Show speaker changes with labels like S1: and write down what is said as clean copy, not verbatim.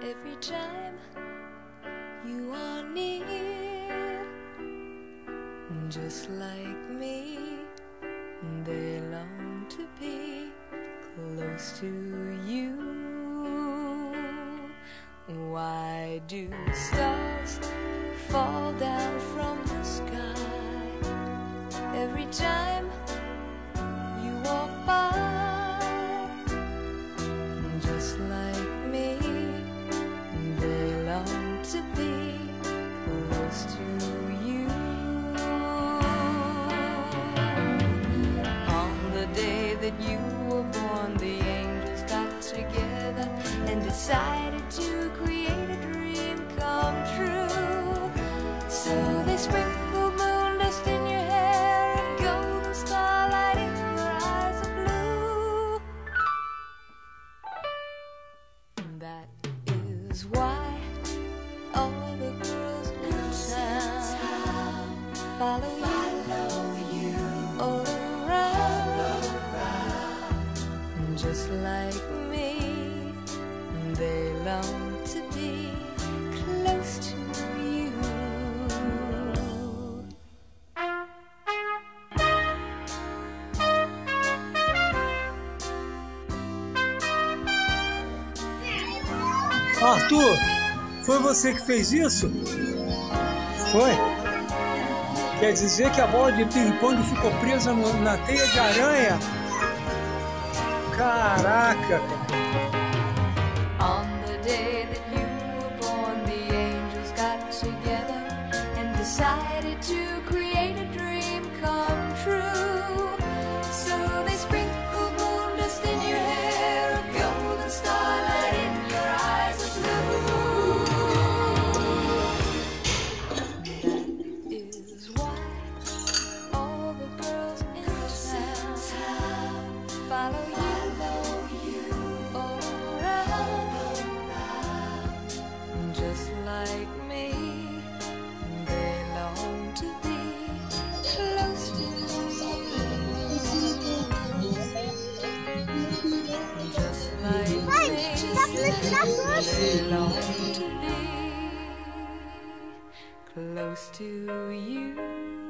S1: every time you are near. Just like me, they long to be close to you. Why do stars fall down from the sky every time you walk by? Just like me, they long to be close to you. On the day that you were born, the angels got together and decided to create a dream come true. So they sprinkled moon dust in your hair and golden starlight in your eyes of blue. That is why all the girls in town follow you all around. Just like me, they long to be close to you.
S2: Arthur, foi você que fez isso? Foi? Quer dizer que a bola de ping-pong ficou presa na teia de aranha? Caraca!
S1: On the day that you were born, the angels got together and decided to create a dream come true. So they sprinkled moon dust in your hair, a golden starlight in your eyes of blue. That is why all the girls in town follow you all around. Just like me, they long to be close to you. Just like me, they long to be close to you.